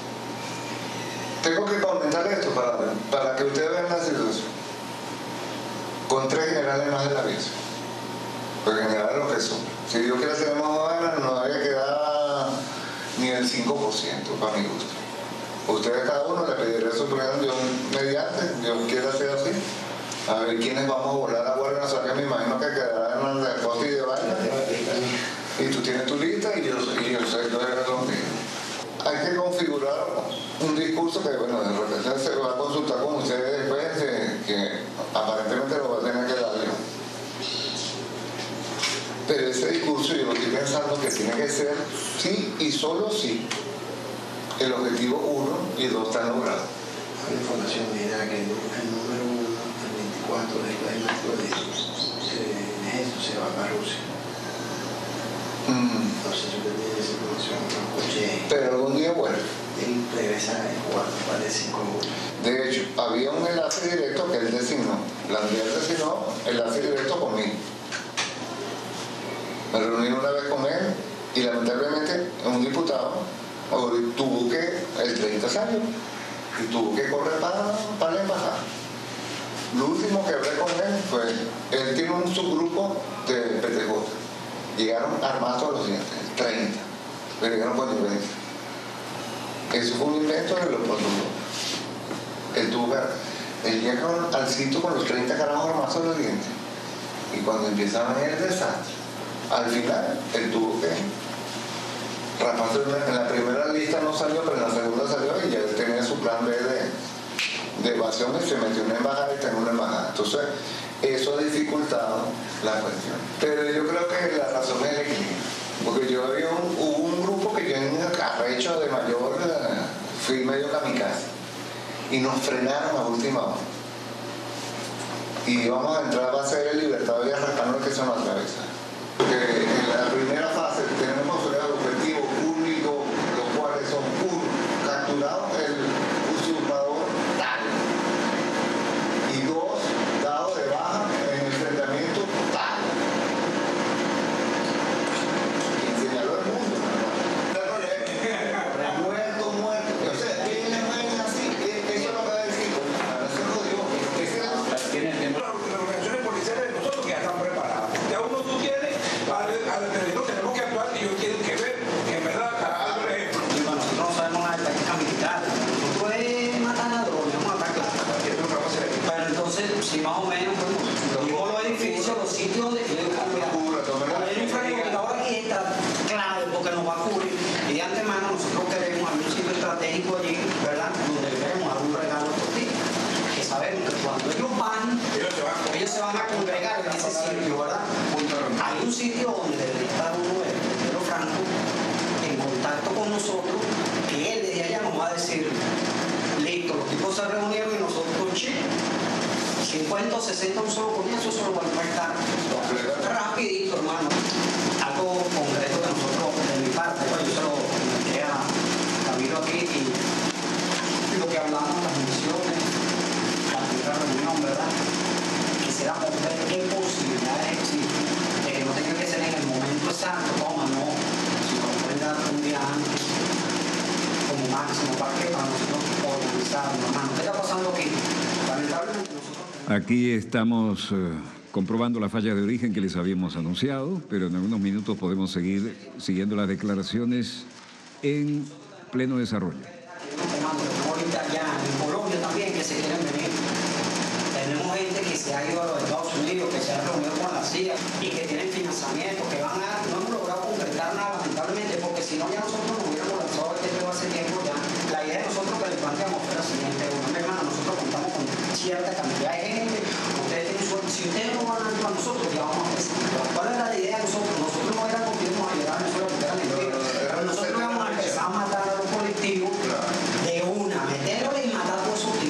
Tengo que comentar esto para, para que ustedes vean la situación. Con tres generales más de la aviación. Porque generales los que son. Si Dios quiere hacer más balas, no había quedado ni el cinco por ciento para mi gusto. Ustedes cada uno le pediré su opinión, Dios mediante, Dios quiere hacer así. A ver quiénes vamos a volar a Guardia Nacional, que me imagino que quedarán en el poste y de vaina. Y tú tienes tu lista y yo, y yo sé que voy a contigo. Hay que configurar un discurso que, bueno, de repente se va a consultar con ustedes después, que, que aparentemente lo va a tener que dar yo. Pero ese discurso yo lo estoy pensando que tiene que ser sí y solo sí. El objetivo uno y dos están logrados. La información era que el número uno, el veinticuatro de Maestro de eso se va para Rusia. Mm. Entonces yo tenía esa información, lo escuché. Pero algún día vuelve. Él regresa en cuatro, para cinco minutos. De hecho, había un enlace directo que él designó. Landías designó enlace directo conmigo. Me reuní una vez con él y lamentablemente un diputado tuvo que, el treinta salió y tuvo que correr para, para la embajada. Lo último que hablé con él fue, él tiene un subgrupo de P T J. Llegaron armados todos los dientes, treinta. Pero llegaron con violencia. Eso fue un invento de los oportunos. Él tuvo que, él llega al sitio con los treinta carajos armados todos los dientes. Y cuando empieza a venir el desastre, al final, él tuvo que raparse. En la primera lista no salió, pero en la segunda salió y ya él tenía su plan B de, de evasión y se metió en una embajada y tenía una embajada. Entonces, eso ha dificultado la cuestión. Pero yo creo que la razón es el equilibrio. Porque yo había un, hubo un grupo que yo en un arrecho de mayor fui medio kamikaze y nos frenaron a última hora. Y íbamos a entrar a base de libertad y arrastrando el que se nos atraviesa. Porque en la primera fase tenemos el objetivo único, los cuales son uno, capturados el usurpador tal, y dos, dado de baja en el enfrentamiento tal. Y señaló el mundo. Muerto, muerto. O sea, tiene buenas así, eso es lo que va a decir. Ahora se jodió. Las organizaciones policiales de nosotros que ya están preparadas. Ya uno tú tienes. Tenemos que actuar y ellos tienen que ver que en verdad algo de ejemplo. Nosotros no sabemos nada de táctica militar. Nosotros es matar ladrones, vamos a atacar. Pero entonces, si más o menos, lo mismo los edificios, los sitios donde tienen que poner un francotirador aquí está clave porque nos va a cubrir. Y de antemano nosotros queremos algún sitio estratégico allí, ¿verdad? Donde queremos dar un regalo por ti. Que sabemos que cuando ellos van, ellos se van a congregar en ese sitio, ¿verdad? Hay un sitio donde debe estar uno de Pedro Franco en contacto con nosotros, que él desde allá nos va a decir, listo, los tipos se reunieron y nosotros, che, cincuenta o sesenta un solo comienzo, eso lo va a impactar rapidito, hermano. Algo concreto que nosotros, de mi parte, pues, yo se lo comenté a Camilo aquí y lo que hablamos, las misiones, la primera reunión, ¿verdad? Quisiéramos ver qué posibilidades existen, de que no tenga que ser en el momento exacto, toma, no, si nos pueden dar un día antes, como máximo, para que para nosotros organizarnos, hermano. ¿Qué está pasando aquí? Lamentablemente nosotros... Aquí estamos eh, comprobando la falla de origen que les habíamos anunciado, pero en algunos minutos podemos seguir siguiendo las declaraciones en pleno desarrollo. Ahorita ya en Colombia también que se quieren venir. Tenemos gente que se ha ido a los Estados Unidos, que se ha reunido con la C I A y que tienen financiamiento, que van a, no hemos logrado concretar nada lamentablemente, porque si no ya nosotros nos hubiéramos lanzado este tema hace tiempo ya. La idea de nosotros que le planteamos fue la siguiente, bueno, hermano, nosotros contamos con cierta cantidad de gente, ustedes tienen suerte, si ustedes no van a ayudar a nosotros, ya vamos a empezar. ¿Cuál era la idea de nosotros? Nosotros no era porque íbamos a llegar a Venezuela porque era mentira, pero nosotros íbamos a empezar a matar a los colectivos de una, meterlos y matar a todos esos tipos.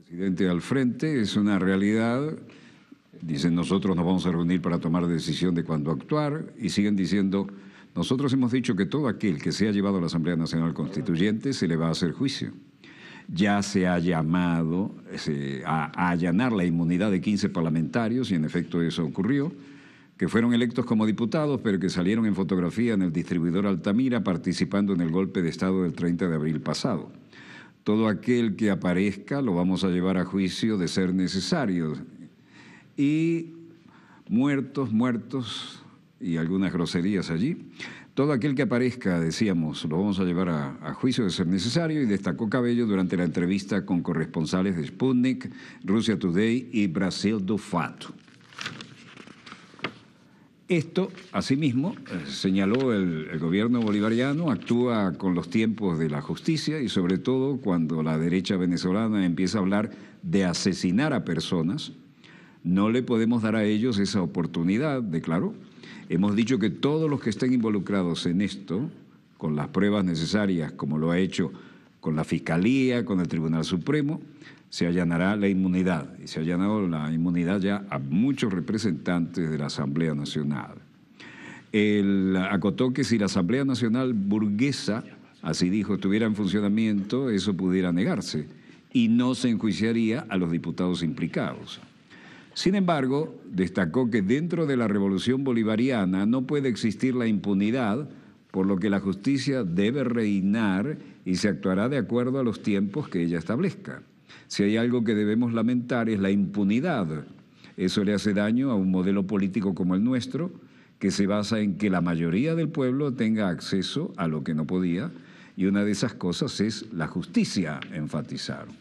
Presidente al frente, es una realidad. Dicen, nosotros nos vamos a reunir para tomar decisión de cuándo actuar, y siguen diciendo, nosotros hemos dicho que todo aquel que sea llevado a la Asamblea Nacional Constituyente se le va a hacer juicio. Ya se ha llamado se, a, a allanar la inmunidad de quince parlamentarios, y en efecto eso ocurrió, que fueron electos como diputados, pero que salieron en fotografía en el distribuidor Altamira participando en el golpe de Estado del treinta de abril pasado. Todo aquel que aparezca lo vamos a llevar a juicio de ser necesario. Y muertos, muertos, y algunas groserías allí. Todo aquel que aparezca, decíamos, lo vamos a llevar a, a juicio de ser necesario, y destacó Cabello durante la entrevista con corresponsales de Sputnik, Russia Today y Brasil do Fato. Esto, asimismo, señaló el, el gobierno bolivariano, actúa con los tiempos de la justicia, y sobre todo cuando la derecha venezolana empieza a hablar de asesinar a personas, no le podemos dar a ellos esa oportunidad, declaró. Hemos dicho que todos los que estén involucrados en esto, con las pruebas necesarias, como lo ha hecho con la Fiscalía, con el Tribunal Supremo, se allanará la inmunidad. Y se ha allanado la inmunidad ya a muchos representantes de la Asamblea Nacional. Él acotó que si la Asamblea Nacional burguesa, así dijo, estuviera en funcionamiento, eso pudiera negarse y no se enjuiciaría a los diputados implicados. Sin embargo, destacó que dentro de la revolución bolivariana no puede existir la impunidad, por lo que la justicia debe reinar y se actuará de acuerdo a los tiempos que ella establezca. Si hay algo que debemos lamentar es la impunidad. Eso le hace daño a un modelo político como el nuestro, que se basa en que la mayoría del pueblo tenga acceso a lo que no podía, y una de esas cosas es la justicia, enfatizaron.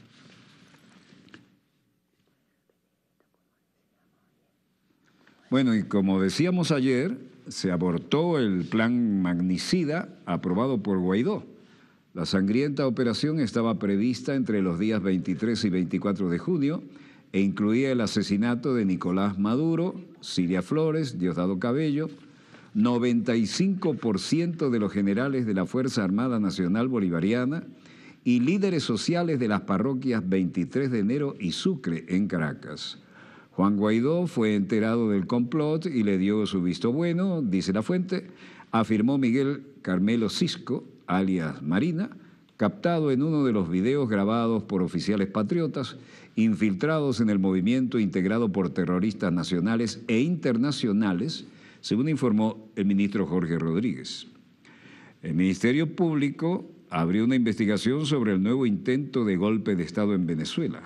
Bueno, y como decíamos ayer, se abortó el plan magnicida aprobado por Guaidó. La sangrienta operación estaba prevista entre los días veintitrés y veinticuatro de junio e incluía el asesinato de Nicolás Maduro, Cilia Flores, Diosdado Cabello, noventa y cinco por ciento de los generales de la Fuerza Armada Nacional Bolivariana y líderes sociales de las parroquias veintitrés de enero y Sucre en Caracas. Juan Guaidó fue enterado del complot y le dio su visto bueno, dice la fuente, afirmó Miguel Carmelo Cisco, alias Marina, captado en uno de los videos grabados por oficiales patriotas infiltrados en el movimiento integrado por terroristas nacionales e internacionales, según informó el ministro Jorge Rodríguez. El Ministerio Público abrió una investigación sobre el nuevo intento de golpe de Estado en Venezuela.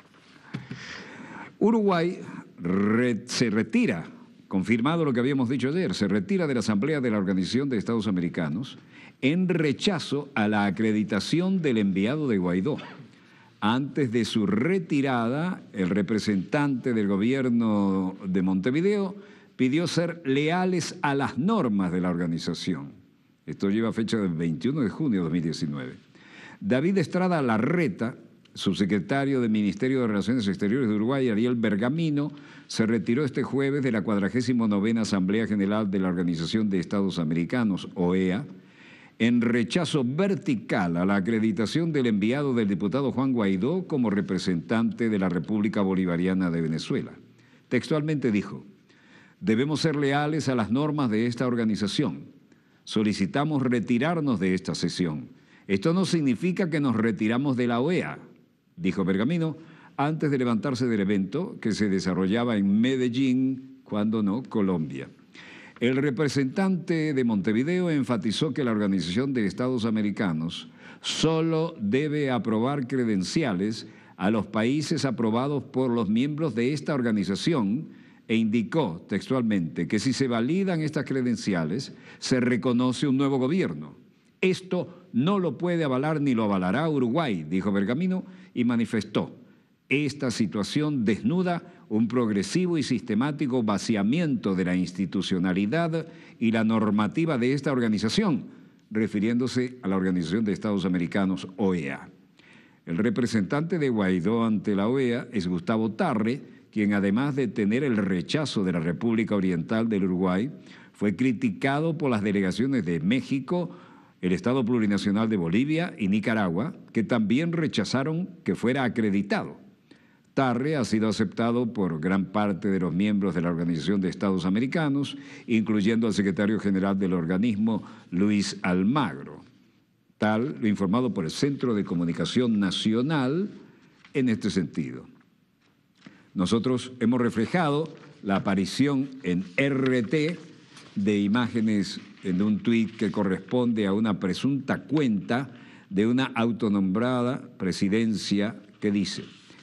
Uruguay re- se retira, confirmado lo que habíamos dicho ayer, se retira de la Asamblea de la Organización de Estados Americanos en rechazo a la acreditación del enviado de Guaidó. Antes de su retirada, el representante del gobierno de Montevideo pidió ser leales a las normas de la organización. Esto lleva fecha del veintiuno de junio de dos mil diecinueve. David Estrada Larreta, subsecretario del Ministerio de Relaciones Exteriores de Uruguay, Ariel Bergamino, se retiró este jueves de la cuadragésima novena Asamblea General de la Organización de Estados Americanos, O E A, en rechazo vertical a la acreditación del enviado del diputado Juan Guaidó como representante de la República Bolivariana de Venezuela. Textualmente dijo, debemos ser leales a las normas de esta organización. Solicitamos retirarnos de esta sesión. Esto no significa que nos retiramos de la O E A, dijo Bergamino, antes de levantarse del evento que se desarrollaba en Medellín, cuando no, Colombia. El representante de Montevideo enfatizó que la Organización de Estados Americanos solo debe aprobar credenciales a los países aprobados por los miembros de esta organización e indicó textualmente que si se validan estas credenciales, se reconoce un nuevo gobierno. Esto no lo puede avalar ni lo avalará Uruguay, dijo Bergamino, y manifestó, esta situación desnuda un progresivo y sistemático vaciamiento de la institucionalidad y la normativa de esta organización, refiriéndose a la Organización de Estados Americanos, O E A. El representante de Guaidó ante la O E A es Gustavo Tarre, quien además de tener el rechazo de la República Oriental del Uruguay, fue criticado por las delegaciones de México, el Estado Plurinacional de Bolivia y Nicaragua, que también rechazaron que fuera acreditado. TARRE ha sido aceptado por gran parte de los miembros de la Organización de Estados Americanos, incluyendo al secretario general del organismo, Luis Almagro. Tal lo informado por el Centro de Comunicación Nacional en este sentido. Nosotros hemos reflejado la aparición en R T de imágenes en un tuit que corresponde a una presunta cuenta de una autonombrada presidencia que dice: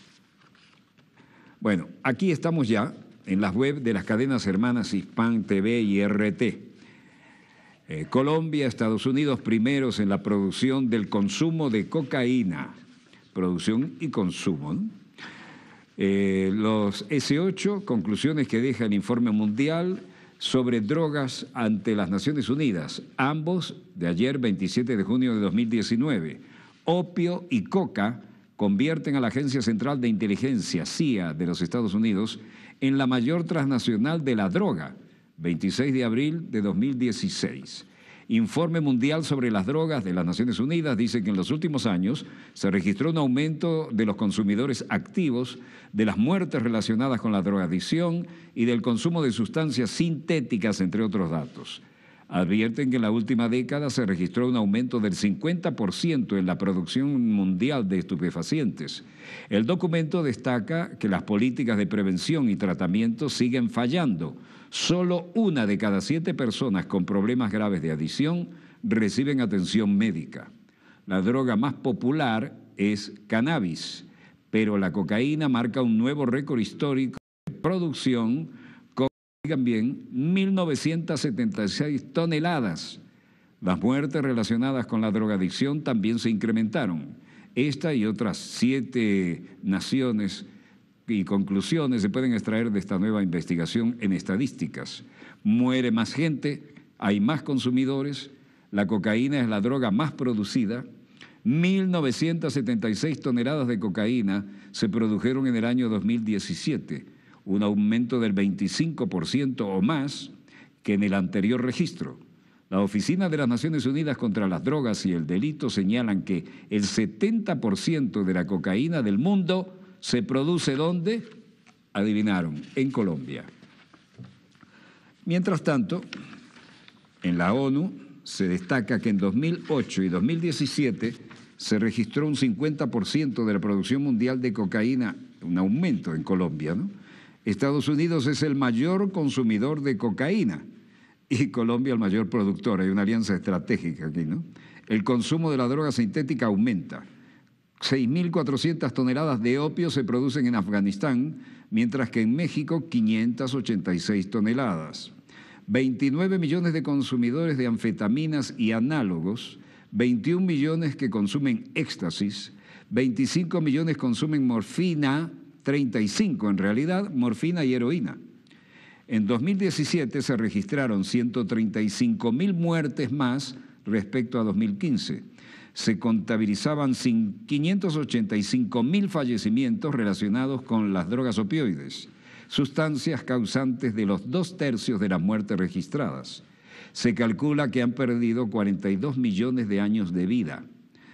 bueno, aquí estamos ya en las web de las cadenas hermanas Hispan T V y R T. Eh, Colombia, Estados Unidos primeros en la producción del consumo de cocaína. Producción y consumo, ¿no? Eh, los ese ocho, conclusiones que deja el informe mundial sobre drogas ante las Naciones Unidas, ambos de ayer, veintisiete de junio de dos mil diecinueve. Opio y coca convierten a la Agencia Central de Inteligencia, C I A, de los Estados Unidos, en la mayor transnacional de la droga, veintiséis de abril de dos mil dieciséis. Informe mundial sobre las drogas de las Naciones Unidas dice que en los últimos años se registró un aumento de los consumidores activos, de las muertes relacionadas con la drogadicción y del consumo de sustancias sintéticas, entre otros datos. Advierten que en la última década se registró un aumento del cincuenta por ciento en la producción mundial de estupefacientes. El documento destaca que las políticas de prevención y tratamiento siguen fallando. Solo una de cada siete personas con problemas graves de adicción reciben atención médica. La droga más popular es cannabis, pero la cocaína marca un nuevo récord histórico de producción con, digan bien, mil novecientas setenta y seis toneladas. Las muertes relacionadas con la drogadicción también se incrementaron. Esta y otras siete naciones y conclusiones se pueden extraer de esta nueva investigación en estadísticas. Muere más gente, hay más consumidores, la cocaína es la droga más producida. mil novecientas setenta y seis toneladas de cocaína se produjeron en el año dos mil diecisiete, un aumento del veinticinco por ciento o más que en el anterior registro. La Oficina de las Naciones Unidas contra las Drogas y el Delito señalan que el setenta por ciento de la cocaína del mundo se produce ¿dónde? Adivinaron, en Colombia. Mientras tanto, en la ONU se destaca que en dos mil ocho y dos mil diecisiete se registró un cincuenta por ciento de la producción mundial de cocaína, un aumento en Colombia, ¿no? Estados Unidos es el mayor consumidor de cocaína y Colombia el mayor productor. Hay una alianza estratégica aquí, ¿no? El consumo de la droga sintética aumenta. seis mil cuatrocientas toneladas de opio se producen en Afganistán, mientras que en México quinientas ochenta y seis toneladas. veintinueve millones de consumidores de anfetaminas y análogos, veintiún millones que consumen éxtasis, veinticinco millones consumen morfina, treinta y cinco en realidad, morfina y heroína. En dos mil diecisiete se registraron ciento treinta y cinco mil muertes más respecto a dos mil quince. Se contabilizaban quinientos ochenta y cinco mil fallecimientos relacionados con las drogas opioides, sustancias causantes de los dos tercios de las muertes registradas. Se calcula que han perdido cuarenta y dos millones de años de vida.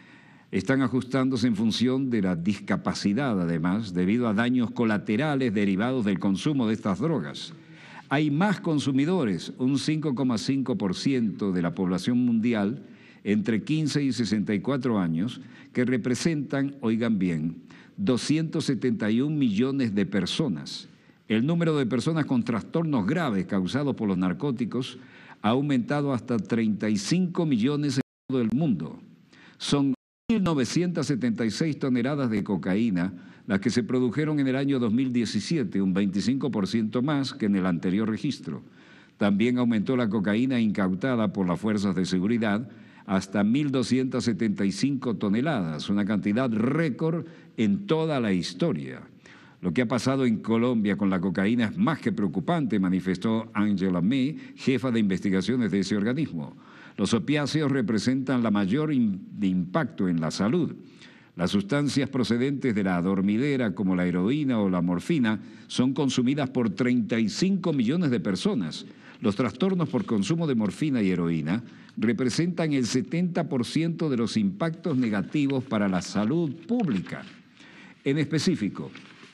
Están ajustándose en función de la discapacidad, además, debido a daños colaterales derivados del consumo de estas drogas. Hay más consumidores, un cinco coma cinco por ciento de la población mundial, entre quince y sesenta y cuatro años, que representan, oigan bien, doscientos setenta y un millones de personas. El número de personas con trastornos graves causados por los narcóticos ha aumentado hasta treinta y cinco millones en todo el mundo. Son mil novecientas setenta y seis toneladas de cocaína las que se produjeron en el año dos mil diecisiete, un veinticinco por ciento más que en el anterior registro. También aumentó la cocaína incautada por las fuerzas de seguridad hasta mil doscientas setenta y cinco toneladas, una cantidad récord en toda la historia. Lo que ha pasado en Colombia con la cocaína es más que preocupante, manifestó Angela May, jefa de investigaciones de ese organismo. Los opiáceos representan la mayor de impacto en la salud. Las sustancias procedentes de la dormidera, como la heroína o la morfina, son consumidas por treinta y cinco millones de personas. Los trastornos por consumo de morfina y heroína representan el setenta por ciento de los impactos negativos para la salud pública. En específico,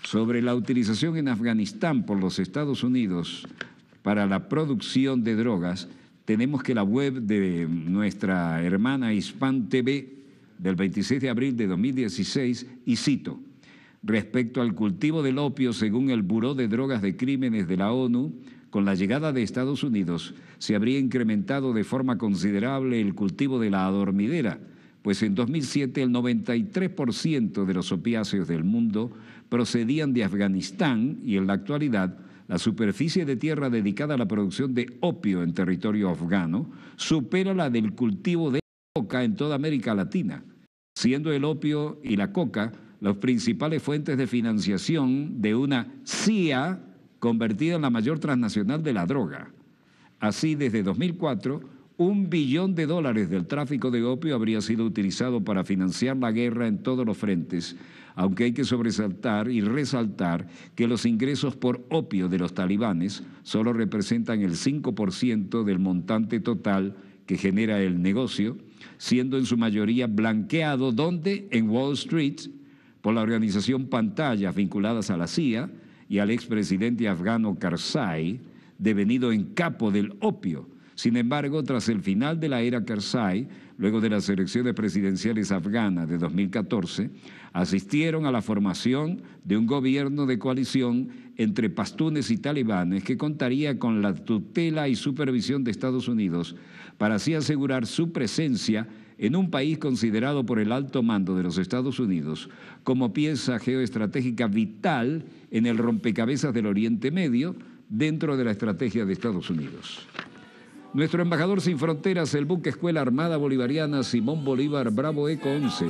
sobre la utilización en Afganistán por los Estados Unidos para la producción de drogas, tenemos que la web de nuestra hermana Hispan T V del veintiséis de abril de dos mil dieciséis, y cito: respecto al cultivo del opio, según el Buró de Drogas de Crímenes de la ONU, con la llegada de Estados Unidos se habría incrementado de forma considerable el cultivo de la adormidera, pues en dos mil siete el noventa y tres por ciento de los opiáceos del mundo procedían de Afganistán y en la actualidad la superficie de tierra dedicada a la producción de opio en territorio afgano supera la del cultivo de coca en toda América Latina, siendo el opio y la coca las principales fuentes de financiación de una C I A convertida en la mayor transnacional de la droga. Así, desde dos mil cuatro, un billón de dólares del tráfico de opio habría sido utilizado para financiar la guerra en todos los frentes, aunque hay que sobresaltar y resaltar que los ingresos por opio de los talibanes solo representan el cinco por ciento del montante total que genera el negocio, siendo en su mayoría blanqueado, ¿dónde? En Wall Street, por la organización Pantallas vinculadas a la C I A y al expresidente afgano Karzai, devenido en capo del opio. Sin embargo, tras el final de la era Karzai, luego de las elecciones presidenciales afganas de dos mil catorce, asistieron a la formación de un gobierno de coalición entre pastunes y talibanes que contaría con la tutela y supervisión de Estados Unidos para así asegurar su presencia en un país considerado por el alto mando de los Estados Unidos como pieza geoestratégica vital en el rompecabezas del Oriente Medio dentro de la estrategia de Estados Unidos. Nuestro embajador sin fronteras, el buque Escuela Armada Bolivariana Simón Bolívar Bravo Eco once,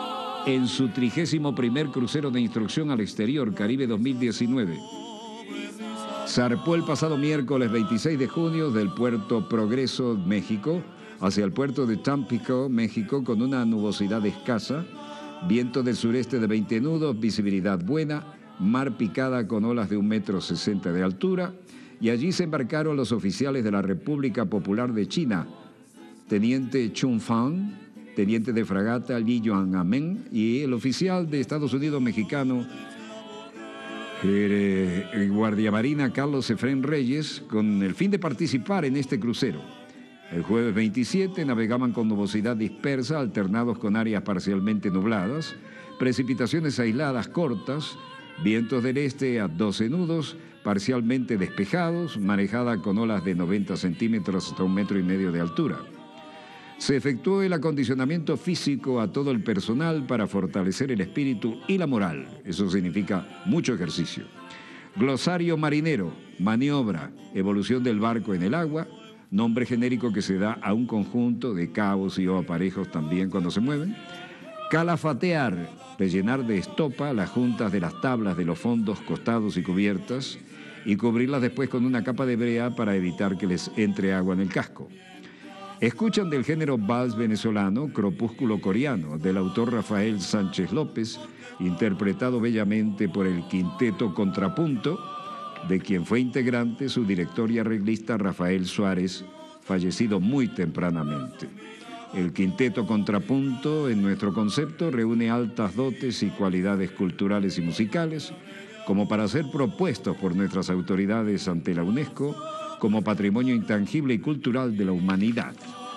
en su trigésimo primer crucero de instrucción al exterior, Caribe dos mil diecinueve, zarpó el pasado miércoles veintiséis de junio del puerto Progreso, México, hacia el puerto de Tampico, México, con una nubosidad escasa, viento del sureste de veinte nudos, visibilidad buena, mar picada con olas de un metro sesenta de altura, y allí se embarcaron los oficiales de la República Popular de China, teniente Chun Fang, teniente de fragata Li Yuan-Amen, y el oficial de Estados Unidos mexicano, el guardia marina Carlos Efrén Reyes, con el fin de participar en este crucero. El jueves veintisiete navegaban con nubosidad dispersa, alternados con áreas parcialmente nubladas, precipitaciones aisladas cortas, vientos del este a doce nudos, parcialmente despejados, manejada con olas de noventa centímetros hasta un metro y medio de altura. Se efectuó el acondicionamiento físico a todo el personal para fortalecer el espíritu y la moral. Eso significa mucho ejercicio. Glosario marinero, maniobra, evolución del barco en el agua, nombre genérico que se da a un conjunto de cabos y o aparejos también cuando se mueven. Calafatear, rellenar de estopa las juntas de las tablas de los fondos, costados y cubiertas y cubrirlas después con una capa de brea para evitar que les entre agua en el casco. Escuchan del género vals venezolano Crepúsculo Coreano, del autor Rafael Sánchez López, interpretado bellamente por el Quinteto Contrapunto, de quien fue integrante su director y arreglista Rafael Suárez, fallecido muy tempranamente. El Quinteto Contrapunto, en nuestro concepto, reúne altas dotes y cualidades culturales y musicales, como para ser propuestos por nuestras autoridades ante la UNESCO como patrimonio intangible y cultural de la humanidad.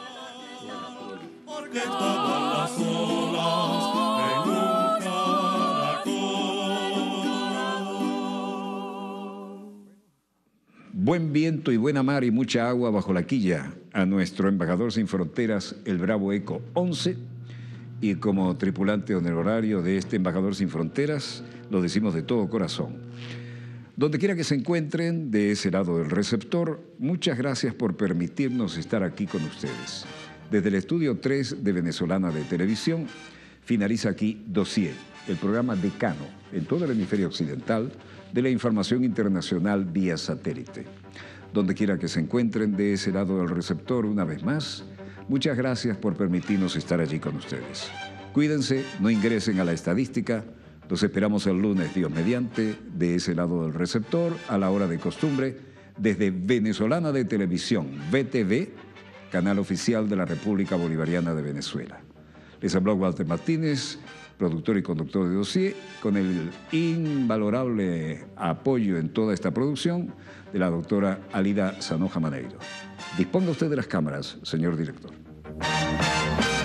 Buen viento y buena mar y mucha agua bajo la quilla a nuestro embajador sin fronteras, el Bravo Eco once, y como tripulante honorario de este embajador sin fronteras, lo decimos de todo corazón. Donde quiera que se encuentren de ese lado del receptor, muchas gracias por permitirnos estar aquí con ustedes. Desde el estudio tres de Venezolana de Televisión, finaliza aquí Dossier, el programa decano en todo el hemisferio occidental de la información internacional vía satélite. Donde quiera que se encuentren de ese lado del receptor, una vez más, muchas gracias por permitirnos estar allí con ustedes. Cuídense, no ingresen a la estadística. Los esperamos el lunes, Dios mediante, de ese lado del receptor, a la hora de costumbre, desde Venezolana de Televisión, V T V, canal oficial de la República Bolivariana de Venezuela. Les habló Walter Martínez, productor y conductor de dossier, con el invalorable apoyo en toda esta producción de la doctora Alida Sanoja Maneiro. Disponga usted de las cámaras, señor director.